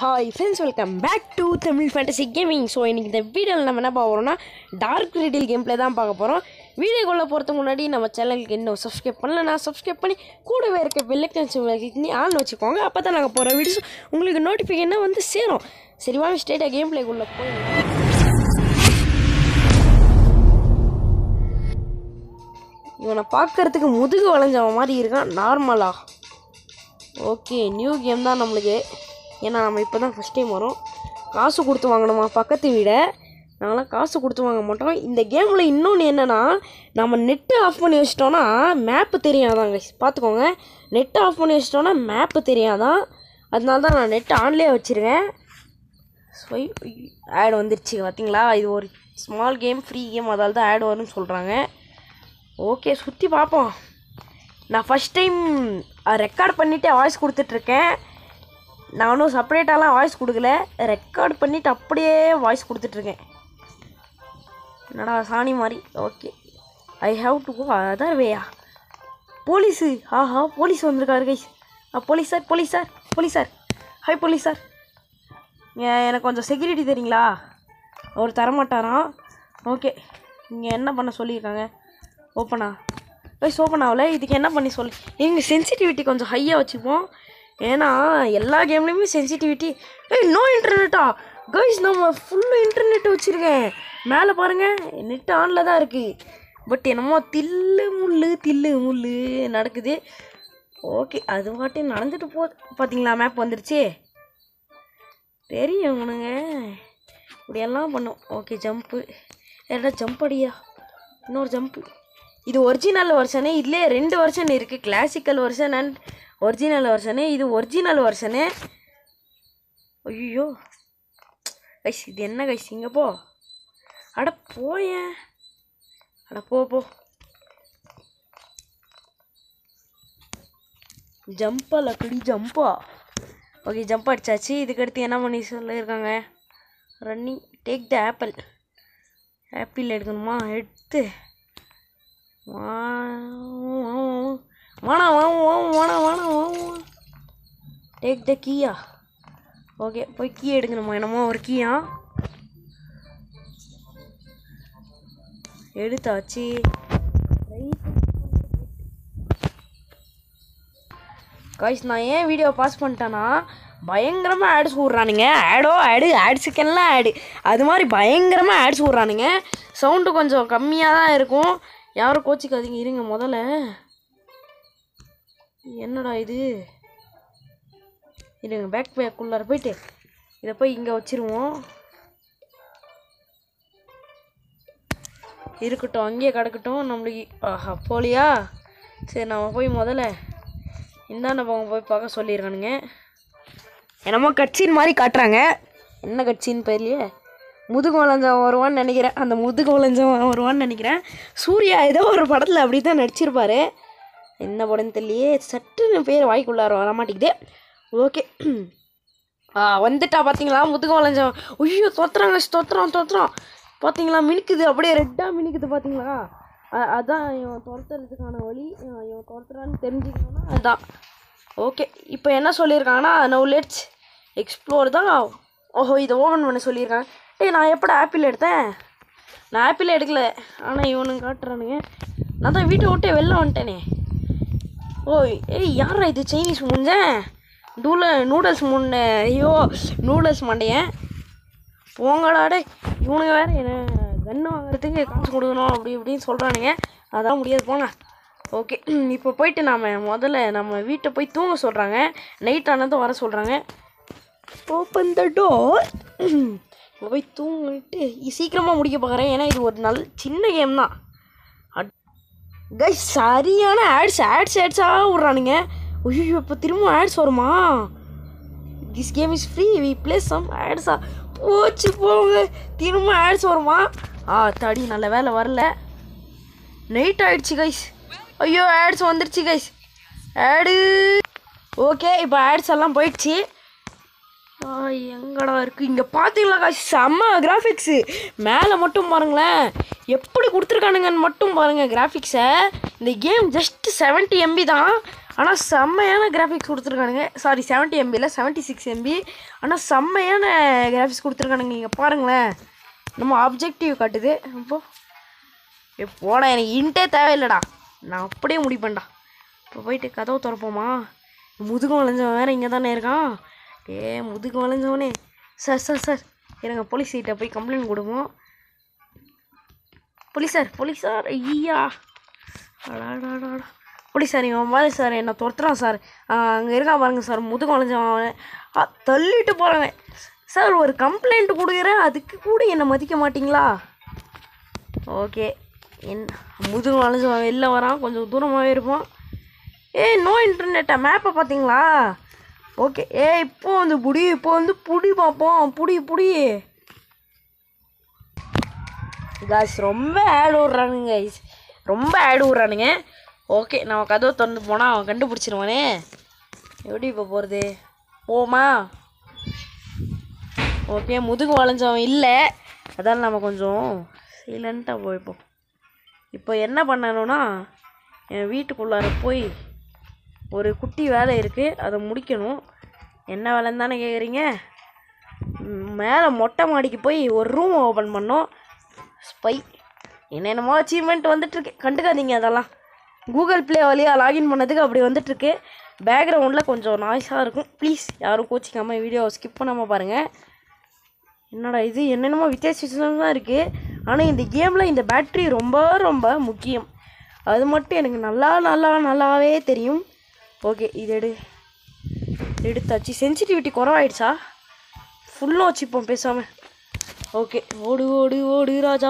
Hi friends, welcome back to Tamil Fantasy Gaming. So இன்னைக்கு இந்த வீடியோவில் நம்ம என்ன பார்க்க போகிறோம்னா டார்க் ரீடில் கேம் பிளே தான் பார்க்க போகிறோம். வீடியோக்குள்ளே போகிறதுக்கு முன்னாடி நம்ம சேனலுக்கு இன்னும் சப்ஸ்கிரைப் பண்ணலன்னா சப்ஸ்கிரைப் பண்ணி கூடவே இருக்க பெல் ஐக்கான் கிளிக் பண்ணி ஆன் வச்சுக்கோங்க. அப்போ தான் நாங்கள் போகிற வீடியோஸ் உங்களுக்கு நோட்டிஃபிகேஷனாக வந்து சேரும். சரி வாங்க ஸ்ட்ரெயிட்டாக கேம் பிளேக்குள்ளே போய் இவனை பார்க்கறதுக்கு முதுகு வளைஞ்சவன் மாதிரி இருக்கான் நார்மலாக. ஓகே, நியூ கேம் தான் நம்மளுக்கு. ஏன்னா நம்ம இப்போ தான் ஃபஸ்ட் டைம் வரோம். காசு கொடுத்து வாங்கணுமா பக்கத்து வீடை? நாங்களாம் காசு கொடுத்து வாங்க மாட்டோம். இந்த கேமில் இன்னொன்று என்னென்னா, நம்ம நெட்டு ஆஃப் பண்ணி வச்சிட்டோன்னா மேப்பு தெரியாதாங்க. பார்த்துக்கோங்க, நெட்டு ஆஃப் பண்ணி வச்சிட்டோன்னா மேப்பு தெரியாதான். அதனால தான் நான் நெட்டு ஆன்லேயே வச்சுருக்கேன். ஆட் வந்துருச்சு பார்த்தீங்களா? இது ஒரு ஸ்மால் கேம், ஃப்ரீ கேம், அதால் தான் ஆட் வரும்னு சொல்கிறாங்க. ஓகே, சுற்றி பார்ப்போம். நான் ஃபஸ்ட் டைம் ரெக்கார்ட் பண்ணிவிட்டு வாய்ஸ் கொடுத்துட்ருக்கேன். நானும் செப்பரேட்டாலாம் வாய்ஸ் கொடுக்கல, ரெக்கார்ட் பண்ணிவிட்டு அப்படியே வாய்ஸ் கொடுத்துட்ருக்கேன். என்னடா சாணி மாதிரி. Okay, I have to go other வேயா. போலீஸு, ஆஹா போலீஸ் வந்திருக்காரு guys. Police sir, police sir, police sir, hi police sir. எனக்கு கொஞ்சம் செக்யூரிட்டி தெரியுங்களா? அவர் தரமாட்டாராம். ஓகே, இங்கே என்ன பண்ண சொல்லியிருக்காங்க? ஓப்பனா கைஸ், ஓப்பன் ஆகலை. இதுக்கு என்ன பண்ணி சொல்லி எங்கள் சென்சிட்டிவிட்டி கொஞ்சம் ஹையாக வச்சுப்போம். ஏன்னா எல்லா கேம்லேயுமே சென்சிட்டிவிட்டி. நோ இன்டர்நெட்டா கைஸ்? நம்ம ஃபுல்லு இன்டர்நெட் வச்சுருக்கேன். மேலே பாருங்கள், நெட் ஆனில் தான் இருக்குது. பட் என்னமோ தில்லு முள்ளு நடக்குது. ஓகே, அது வாட்டி நடந்துட்டு போகுது. பார்த்தீங்களா, மேப் வந்துருச்சு. தெரியும் உனங்க இப்படியெல்லாம் பண்ணும். Okay, jump. ஏடா ஜம்ப் அடியா, இன்னொரு ஜம்ப்பு. இது ஒரிஜினல் வெர்ஷனு. இதுலேயே 2 வெர்ஷன் இருக்குது, classical version and original version. இது ஒரிஜினல் வெர்ஷனு. ஐயோ கைஸ், இது என்ன கைஸ்? இங்கே போ. அட போயேன், அட போ. ஜம்பா லக்கடி ஜம்பா. ஓகே, ஜம்ப் அடிச்சாச்சு. இதுக்கடுத்து என்ன பண்ணி சொல்லியிருக்காங்க? Running, take the apple. Apple எடுக்கணுமா? எடுத்து டேக் த கீயா. ஓகே, போய் கீ எடுக்கணுமா? என்னமோ ஒரு கீயா எடுத்தாச்சு. காய்ஸ், நான் ஏன் வீடியோ பாஸ் பண்ணிட்டேன்னா, பயங்கரமாக ஆட்ஸ் விட்றானுங்க. ஆட்ஸுக்கெல்லாம் ஆடு. அது மாதிரி பயங்கரமாக ஆட்ஸ் விட்றானுங்க. சவுண்டு கொஞ்சம் கம்மியாக தான் இருக்கும், யாரும் கோச்சிக்காதீங்க. இருங்க, முதல்ல என்னடா இது? இருங்க, பேக்குள்ளார போயிட்டு இதை போய் இங்கே வச்சிருவோம். இருக்கட்டும், அங்கேயே கிடக்கட்டும் நம்மளுக்கு. ஆஹா, போலியா? சரி, நம்ம போய் முதல்ல இந்தாண்ட போய் பார்க்க சொல்லிடுறானுங்க. என்னமோ கட்சின் மாதிரி காட்டுறாங்க. என்ன கட்சின்னு தெரியலையே. முதுகு வளைஞ்சவன் வருவான்னு நினைக்கிறேன். அந்த முதுகு வளைஞ்சவன் வருவான்னு நினைக்கிறேன். சூர்யா ஏதோ ஒரு படத்தில் அப்படி தான் நடிச்சிருப்பார். என்ன படம்னு தெரியலையே, சட்டுன்னு பேர் வாய்க்குள்ளார வரமாட்டேங்குது. ஓகே, வந்துட்டா பார்த்தீங்களா முதுகு வளைஞ்சவன். ஐயோ, தோத்துறான். பார்த்தீங்களா, மினுக்குது, அப்படியே ரெட்டாக மினுக்குது. பார்த்தீங்களா, அதான் இவன் துரத்துறதுக்கான வழி. இவன் துரத்துறான்னு தெரிஞ்சுக்கணுன்னா அதுதான். ஓகே, இப்போ என்ன சொல்லியிருக்காங்கன்னா, நவ் லெட்ஸ் எக்ஸ்ப்ளோர் தான். ஓஹோ, இதை ஓப்பன் பண்ண சொல்லியிருக்காங்க. நான் எப்படா ஆப்பிள் எடுத்தேன்? நான் ஆப்பிள் எடுக்கல, ஆனால் இவனுங்க காட்டுறானுங்க. நான் தான் வீட்டை விட்டே வெளில வந்துட்டேனே. யாரா இது? சைனீஸ் முஞ்சேன் நூடுல்ஸ் முன்ன. ஐயோ, நூடுல்ஸ் மாட்டேன். போங்கடாடே, இவனுங்க வேறு என்ன கன்று வாங்குறதுக்கு காசு கொடுக்கணும் அப்படி இப்படின்னு சொல்கிறானுங்க. அதான் முடியாது, போங்க. ஓகே, இப்போ போயிட்டு முதல்ல நம்ம வீட்டை போய் தூங்க சொல்கிறாங்க. நைட் ஆனதும் வர சொல்கிறாங்க. Open the door. போய் தூங்கிட்டு சீக்கிரமாக முடிக்க பார்க்குறேன். ஏன்னா இது ஒரு சின்ன கேம் தான். கைஸ், சரியான ஆட்ஸாக விட்றானுங்க. ஐயோ, இப்போ திரும்ப ஆட்ஸ் வருமா? This game is free, we play some ஆட்ஸா. போச்சு போங்க, திரும்ப ஆட்ஸ் வருமா? தடி, நல்ல வேலை வரல. நைட் ஆகிடுச்சு கைஸ். ஐயோ, ஆட்ஸ் வந்துடுச்சு கைஸ், ஆடு. ஓகே, இப்போ ஆட்ஸ் எல்லாம் போயிடுச்சு. எங்கடா இருக்குது? இங்கே பார்த்தீங்களா காசு? செம்ம கிராஃபிக்ஸு. மேலே மட்டும் பாருங்களேன், எப்படி கொடுத்துருக்கானுங்கன்னு மட்டும் பாருங்கள் கிராஃபிக்ஸை. இந்த கேம் ஜஸ்ட் 70 MB தான், ஆனால் செம்மையான கிராஃபிக்ஸ் கொடுத்துருக்கானுங்க. சாரி 70 MB இல்லை 76 MB. ஆனால் செம்மையான கிராஃபிக்ஸ் கொடுத்துருக்கானுங்க. இங்கே பாருங்களேன், நம்ம ஆப்ஜெக்டிவ் காட்டுது. இப்போ போடா, எனக்கு இன்ட்டே தேவையில்லைடா, நான் அப்படியே முடிப்பேன்டா. இப்போ போயிட்டு கதவு திறப்போமா? முதுகு வளைஞ்சவன் வேறு இங்கே தானே இருக்கான். முதுகு வளைஞ்சவனே, சார் சார் சார் இருங்க, போலீஸ் கிட்ட போய் கம்ப்ளைண்ட் கொடுப்போம். போலீஸ் சார் ஐயா, அடாடாடா போலீஸ் சார், இவன் மாதிரி சார் என்னை துரத்துறான் சார். அங்கே இருக்கா பாருங்க சார், முதுகு வளைஞ்சவன் தள்ளிட்டு போகிறாங்க சார். ஒரு கம்ப்ளைண்ட் கொடுக்குறேன், அதுக்கு கூட என்னை மதிக்க மாட்டிங்களா? ஓகே, முதுகு வளைஞ்சவன் வெளில வரான், கொஞ்சம் தூரமாகவே இருப்போம். நோ இன்டர்நெட்டா? மேப்பை பார்த்தீங்களா? ஓகே, இப்போ வந்து புடி பார்ப்போம். புடி காய்ஸ், ரொம்ப ஆட் விட்றானுங்க. ஓகே, நம்ம கதவை திறந்து போனால் அவன் கண்டுபிடிச்சிருவானே. எப்படி இப்போ போகிறது? போமா? ஓகே, முதுகு வளைஞ்சவன் இல்லை, அதால் நம்ம கொஞ்சம் சைலண்ட்டாக போய்ப்போம். இப்போ என்ன பண்ணணும்னா, என் வீட்டுக்குள்ளார போய் ஒரு குட்டி வேலை இருக்குது, அதை முடிக்கணும். என்ன வேலைன்னு தானே கேட்குறீங்க? மேலே மொட்டை மாடிக்கு போய் ஒரு ரூம் ஓப்பன் பண்ணோம். ஸ்பை என்னென்னமோ அச்சீவ்மெண்ட் வந்துட்டுருக்கு, கண்டுக்காதீங்க. அதெல்லாம் கூகுள் ப்ளே வழியாக லாகின் பண்ணதுக்கு அப்படி வந்துட்டுருக்கு. பேக்ரவுண்டில் கொஞ்சம் நாய்ஸாக இருக்கும், ப்ளீஸ் யாரும் கோச்சிக்காமல் வீடியோவை ஸ்கிப் பண்ணாமல் பாருங்கள். என்னடா இது, என்னென்னமோ வித்தியாசம் தான் இருக்குது. ஆனால் இந்த கேமில் இந்த பேட்ரி ரொம்ப ரொம்ப முக்கியம், அது மட்டும் எனக்கு நல்லாவே தெரியும். ஓகே, இது எடுத்தாச்சு. சென்சிட்டிவிட்டி குறவாயிடுச்சா? ஃபுல்லாக வச்சுப்போம் பேசாமல். ஓகே, ஓடு ராஜா,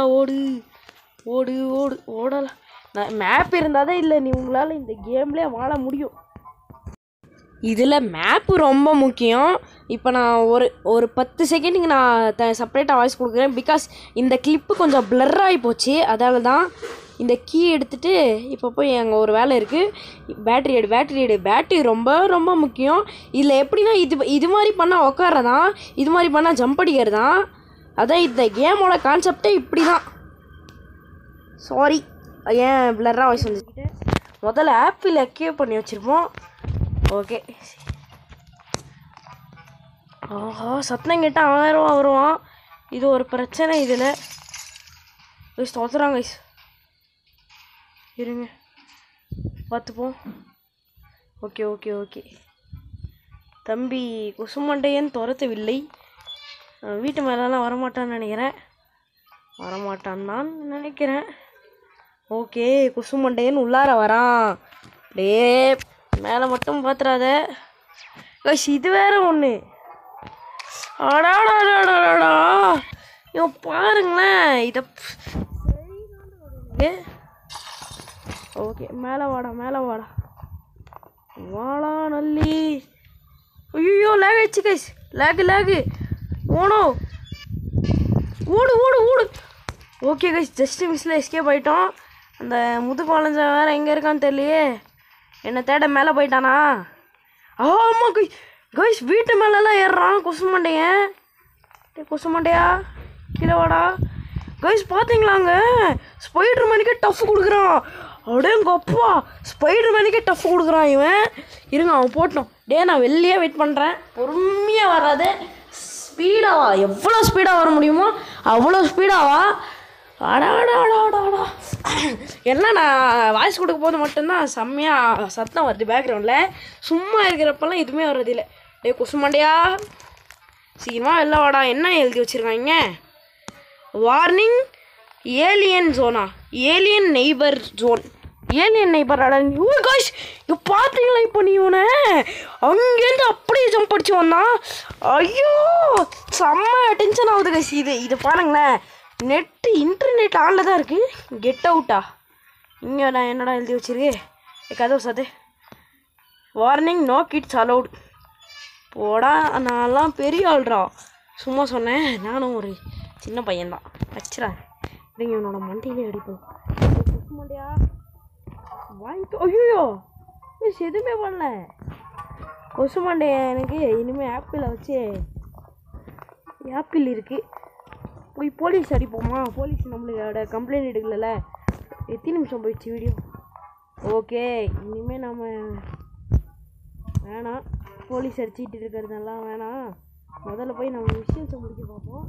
ஓடலாம். நான் மேப் இருந்தால் தான் இல்லை, உங்களால் இந்த கேம்லேயே வாழ முடியும். இதில் மேப்பு ரொம்ப முக்கியம். இப்போ நான் ஒரு 10 செகண்டுக்கு நான் செப்பரேட்டாக வாய்ஸ் கொடுக்குறேன். பிகாஸ் இந்த கிளிப்பு கொஞ்சம் பிளர் ஆகி போச்சு, அதால தான். இந்த கீ எடுத்துகிட்டு இப்போ போய் அங்கே ஒரு வேலை இருக்குது. பேட்ரி ரொம்ப ரொம்ப முக்கியம். இதில் எப்படின்னா, இது மாதிரி பண்ணால் உட்காரதான், இது மாதிரி பண்ணால் ஜம்ப் அடிக்கிறது தான். அதான் இந்த கேமோட கான்செப்டே இப்படி தான். சாரி, ஏன் பிளர்ராக வாய்ஸ் வந்துக்கிட்டு. முதல்ல ஆப்பிள் அக்யூவ் பண்ணி வச்சுருப்போம். ஓகே, ஆஹா, சத்தம் கேட்டால் 1000 ரூபா வருவான். இது ஒரு பிரச்சனை. இதில் தோத்துறாங்க. இருங்க பார்த்துப்போம். ஓகே, தம்பி குசுமண்டையன் துரத்தவில்லை. வீட்டு மேலெலாம் வரமாட்டான்னு நினைக்கிறேன். ஓகே, குசுமண்டையன் உள்ளார வரான். மேலே மட்டும் பார்த்துறாத கைஸ். இது வேற ஒன்று. அடாடாடாடாடா, இவன் பாருங்களேன் இதை. ஓகே, மேலே வாடா நல்லி. ஐயோ, லேக் ஆயிடுச்சு கைஸ், லேகு. ஓடு. ஓகே கைஸ், ஜஸ்ட் மிஸ்ல எஸ்கேப் ஆகிட்டோம். அந்த முதுகு வளைஞ்ச வேறு எங்கே இருக்கான்னு தெரியலையே. என்னை தேட மேலே போயிட்டானா? ஆமாம் கைஸ், வீட்டு மேலெலாம் ஏறுறான் குசுமண்டையா. கீழே வாடா கைஸ். பார்த்தீங்களாங்க, ஸ்பைடர் மேனுக்கே டஃப் கொடுக்குறான். அடேங்கப்பா, ஸ்பைடர் மேனுக்கே டஃப் கொடுக்குறான் இவன். இருங்க, அவன் போட்டோம். நான் வெளியே வெயிட் பண்ணுறேன். பொறுமையாக வராது, ஸ்பீடாவா, எவ்வளோ ஸ்பீடாக வர முடியுமோ அவ்வளோ ஸ்பீடாவா. அடாடாடாடாடா, என்ன நான் வாய்ஸ் கொடுக்க போது மட்டும்தான் செம்மையாக சத்தம் வருது பேக்ரவுண்டில். சும்மா இருக்கிறப்பெல்லாம் எதுவுமே வர்றதில்லை. குசுமண்டையா, சீக்கிரமாக வெளில வாடா. என்ன எழுதி வச்சுருக்காங்க? வார்னிங், ஏலியன் ஜோனா, alien neighbour zone. Alien neighbour guys, இப்போ பார்த்தீங்களா? இப்போ நீ உன அங்கேருந்து அப்படியே ஜம்ப் அடிச்சு வந்தான். ஐயோ, செம்ம டென்ஷன் ஆகுது கைஸ். இது பாருங்களேன், இன்டர்நெட் ஆனில் தான் இருக்குது. கெட் அவுட்டா? இங்கே நான் என்னடா எழுதி வச்சிருக்கு? கதவு சாத்து. Warning, no kids allowed. போடா, நான்லாம் பெரிய ஆள்றா, சும்மா சொன்னேன். நானும் ஒரு சின்ன பையன்தான். வச்சுறா, இல்லைங்க இவனோட மண்டையிலே அடிப்போம். மண்டையா வாங்கிக்கோ. ஐயோ, எதுவுமே பண்ணல. கொசு மண்டைய எனக்கு இனிமேல் ஆப்பிளை வச்சு ஆப்பிள் இருக்குது. போய் போலீஸ் அடிப்போமா? போலீஸ் நம்மளோட கம்ப்ளைண்ட் எடுக்கல. எத்தனை நிமிஷம் போயிடுச்சு வீடியோ? ஓகே, இனிமேல் நம்ம வேணாம், போலீஸ் அடிச்சிட்டு இருக்கிறதெல்லாம் வேணாம். முதல்ல போய் நம்ம விஷயத்தை முடிக்க பார்ப்போம்.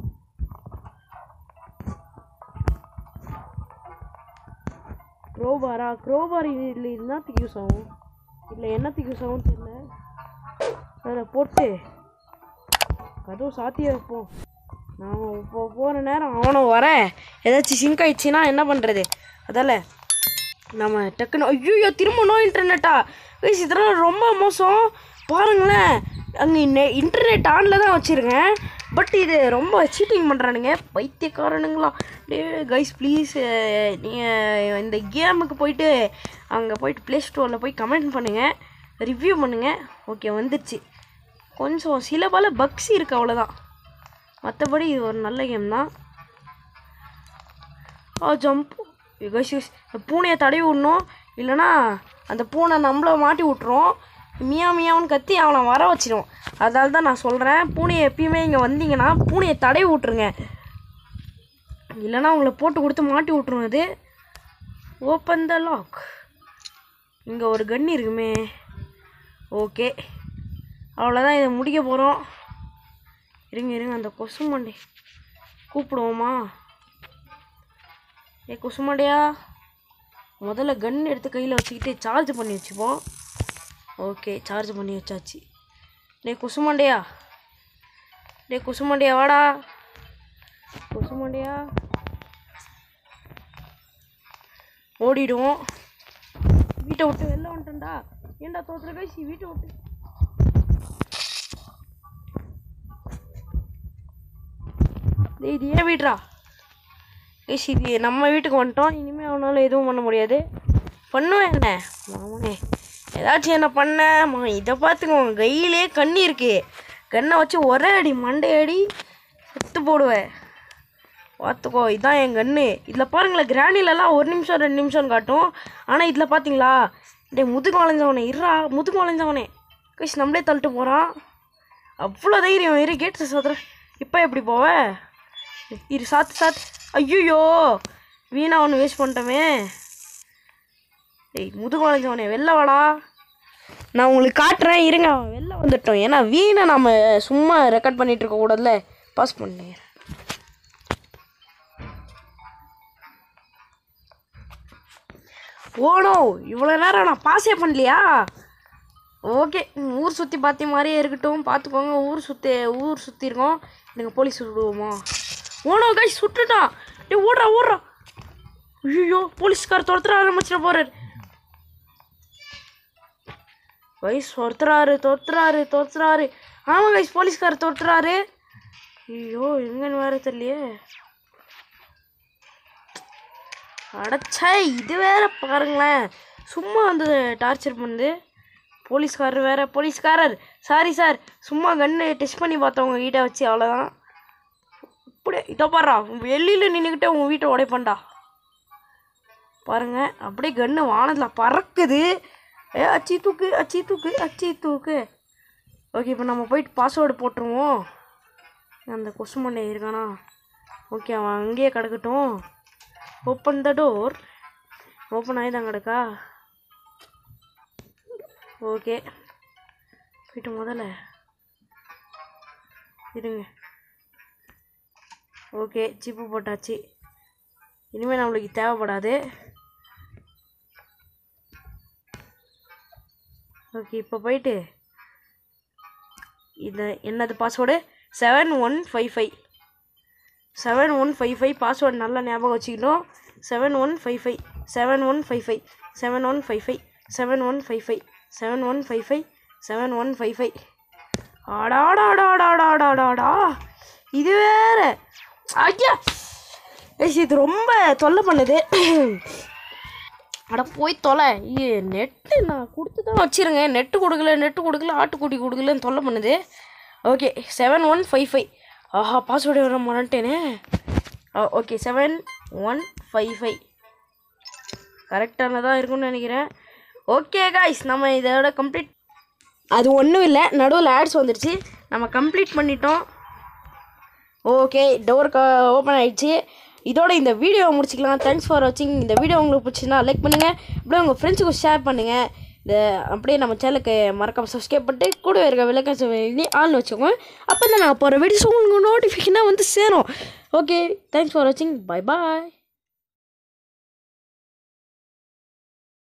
க்ரோபார் இதில் என்னத்துக்கு யூஸ் ஆகும், இல்லை என்னத்துக்கு யூஸ் ஆகும்னு தெரியல. அதில் போட்டு கதவு சாத்தியே வைப்போம். நாம் இப்போ போகிற நேரம் அவனும் வர ஏதாச்சும் சிங்க் ஆயிடுச்சுன்னா என்ன பண்ணுறது? அதால் நம்ம டக்குன்னு ஐயோ திரும்ப நோ இன்டர்நெட்டா இதெல்லாம் ரொம்ப மோசம். பாருங்களேன், அங்கே இன்டர்நெட் ஆனில் தான் வச்சுருக்கேன். பட் இது ரொம்ப சீட்டிங் பண்ணுறானுங்க, பைத்தியக்காரனுங்களா. கைஸ் ப்ளீஸ், நீங்கள் இந்த கேமுக்கு போயிட்டு அங்கே போயிட்டு ப்ளே ஸ்டோரில் போய் கமெண்ட் பண்ணுங்கள், ரிவ்யூ பண்ணுங்கள். ஓகே, வந்துடுச்சு. கொஞ்சம் சில பல பக்ஸ் இருக்குது, அவ்வளோதான். மற்றபடி இது ஒரு நல்ல கேம் தான். ஜம்ப் கைஸ், பூனையை தடவி விடணும், இல்லைனா அந்த பூனை நம்மளை மாட்டி விட்ருவோம். மியா மியாவுன்னு கத்தி அவனை வர வச்சிடும். அதனால தான் நான் சொல்கிறேன், பூனையை எப்பயுமே இங்கே வந்தீங்கன்னா பூனையை தடவி விட்ருங்க, இல்லைனா அவங்கள போட்டு கொடுத்து மாட்டி விட்ருவோம். இது ஓப்பன் த லாக். இங்கே ஒரு கன் இருக்குமே. ஓகே, அவ்வளோதான், இதை முடிக்க போகிறோம். இருங்க அந்த கொசுமண்டை கூப்பிடுவோமா? கொசுமண்டையா, முதல்ல கன் எடுத்து கையில் வச்சுக்கிட்டு சார்ஜ் பண்ணி வச்சுப்போம். ஓகே, சார்ஜ் பண்ணி வச்சாச்சு. கொசுமண்டையா, கொசுமண்டையா வாடா. கொசுமண்டையா ஓடிடுவோம். வீட்டை விட்டு வெளில வந்துட்டேன்டா. ஏன்டா தோத்துற கைசி, வீட்டை விட்டு. இது ஏன் வீட்ரா கைசி, இது நம்ம வீட்டுக்கு வந்துட்டோம். இனிமேல் அவனால் எதுவும் பண்ண முடியாது. பண்ணுவேன் என்ன மாமனே, ஏதாச்சும் என்ன பண்ண. இதை பார்த்துக்கோங்க, கையிலே கண்ணி இருக்குது. கண்ணை வச்சு ஒரே அடி மண்டையடி செத்து போடுவேன். பார்த்துக்கோ, இதுதான் என் கன்று. இதில் பாருங்களேன், கிராண்டிலெல்லாம் 1 நிமிஷம் 2 நிமிஷம்னு காட்டும். ஆனால் இதில் பார்த்தீங்களா, முதுகு வளைஞ்சவனே, முதுகு வளைஞ்சவனே கைஸ் நம்மளே தள்ளிட்டு போகிறான். அவ்வளோ தைரியம். கேட்டு சாத்துற. இப்போ எப்படி போவ? சாத்து. ஐயோ, வீணா ஒன்று வேஸ்ட் பண்ணிட்டோமே. முதுகு வளைஞ்சவனே வெளில வாடா, நான் உங்களுக்கு காட்டுறேன். இருங்க, வெளில வந்துட்டோம். ஏன்னா வீணை நம்ம சும்மா ரெக்கார்ட் பண்ணிகிட்டு இருக்கக்கூடாதுல. பாஸ் பண்ணேன். ஓனோ, இவ்வளோ நேரம் நான் பாஸே பண்ணலையா? ஓகே, ஊர் சுற்றி பார்த்த மாதிரியே இருக்கட்டும். பார்த்துக்கோங்க, ஊர் சுற்றி இருக்கோம். எனக்கு போலீஸ் விடுவோமா? ஓனோ கைஸ், சுட்டுட்டான். ஓடுறா. ஐயோ, போலீஸ்கார் துரத்துற ஆரம்பிச்சிட போறாரு. கைஸ் துரத்துறாரு. ஆமாம் கைஸ், போலீஸ்கார் துரத்துறாரு. ஐயோ, எங்கன்னு வேற தெரியலையே. அடச்சா, இது வேற பாருங்களேன், சும்மா வந்து டார்ச்சர் பண்ணுது. போலீஸ்காரர் சாரி சார், சும்மா கன்று டெஸ்ட் பண்ணி பார்த்தோம் உங்கள் வீட்டை வச்சு, அவ்வளோதான். இப்படி இதோ பாடுறா, வெளியில் நின்றுக்கிட்டே உங்கள் வீட்டை உடைப்பண்டா. பாருங்க, அப்படியே கன்று வானத்தில் பறக்குது. அச்சி தூக்கு. ஓகே, இப்போ நம்ம போயிட்டு பாஸ்வேர்டு போட்டுருவோம். அந்த கொசு மண்டை இருக்கானா? ஓகே, அவன் அங்கேயே கிடக்கட்டும். Open the door. ஓப்பன் ஆகி தான் கிடக்கா. ஓகே, போயிட்டு முதல்ல இருங்க. ஓகே, சிப்பு போட்டாச்சு. இனிமேல் நம்மளுக்கு தேவைப்படாது. ஓகே, இப்போ போயிட்டு இது என்னது பாஸ்வேர்டு? 7155 பாஸ்வேர்டு நல்லா ஞாபகம் வச்சுக்கணும். 7155 ஆடாடாடாடாடாடாடா, இது வேற. ஐயா, இது ரொம்ப தொல்லை பண்ணுது. அட போய் தொலை. நெட்டு நான் கொடுத்து தான் வச்சுருங்க. நெட்டு கொடுக்கல ஆட்டுக்குட்டி கொடுக்கலன்னு தொல்லை பண்ணுது. ஓகே, 7155. ஆஹா, பாஸ்வேர்டு வர மாட்டேனே. ஓகே, 7155 கரெக்டானதாக இருக்குன்னு நினைக்கிறேன். ஓகே காய்ஸ், நம்ம இதோட கம்ப்ளீட். அது ஒன்றும் இல்லை, நடுவில் ஆட்ஸ் வந்துடுச்சு. நம்ம கம்ப்ளீட் பண்ணிட்டோம். ஓகே, டோர் ஓப்பன் ஆகிடுச்சு. இதோட இந்த வீடியோவை முடிச்சிக்கலாம். தேங்க்ஸ் ஃபார் வாட்சிங். இந்த வீடியோ உங்களுக்கு பிடிச்சின்னா லைக் பண்ணுங்கள், அப்படியே உங்கள் ஃப்ரெண்ட்ஸுக்கு ஷேர் பண்ணுங்கள். இதை அப்படியே நம்ம சேனலுக்கு மறக்காம சப்ஸ்கிரைப் பண்ணிட்டு கூட இருக்க விளக்கம் ஆள்னு வச்சுக்கோங்க. அப்போ தான் நான் போகிற வீடியோஸ் உங்களுக்கு நோட்டிஃபிகேஷனாக வந்து சேரும். ஓகே, தேங்க்ஸ் ஃபார் வாட்சிங். பை பாய்.